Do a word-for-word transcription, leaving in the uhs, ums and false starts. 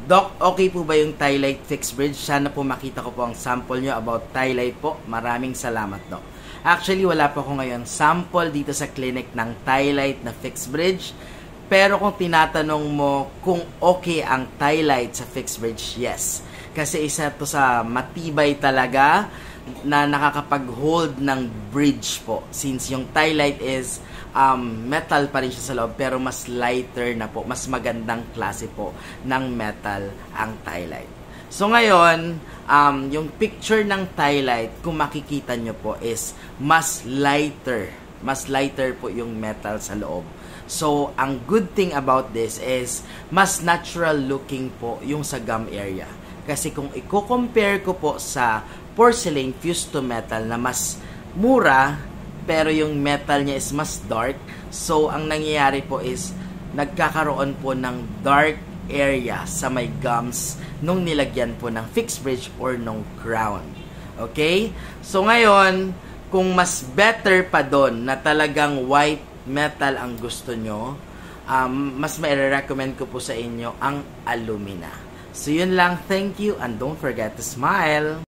Doc, okay po ba yung Tylite fixed bridge? Sana po makita ko po ang sample nyo about Tylite po. Maraming salamat, Doc. Actually, wala po ako ngayon sample dito sa clinic ng Tylite na fixed bridge. Pero kung tinatanong mo kung okay ang Tylite sa fixed bridge, yes. Kasi isa to sa matibay talaga na nakakapag-hold ng bridge po. Since yung Tylite is um, metal pa rin siya sa loob, pero mas lighter na po. Mas magandang klase po ng metal ang Tylite. So ngayon, um, yung picture ng Tylite, kung makikita nyo po, is mas lighter. Mas lighter po yung metal sa loob. So, ang good thing about this is mas natural looking po yung sa gum area. Kasi kung i-compare ko po sa porcelain fused to metal na mas mura, pero yung metal niya is mas dark. So, ang nangyayari po is nagkakaroon po ng dark area sa may gums nung nilagyan po ng fixed bridge or nung crown. Okay? So, ngayon, kung mas better pa doon na talagang white metal ang gusto nyo, um, mas mai-recommend ko po sa inyo ang alumina. So, yun lang. Thank you and don't forget to smile.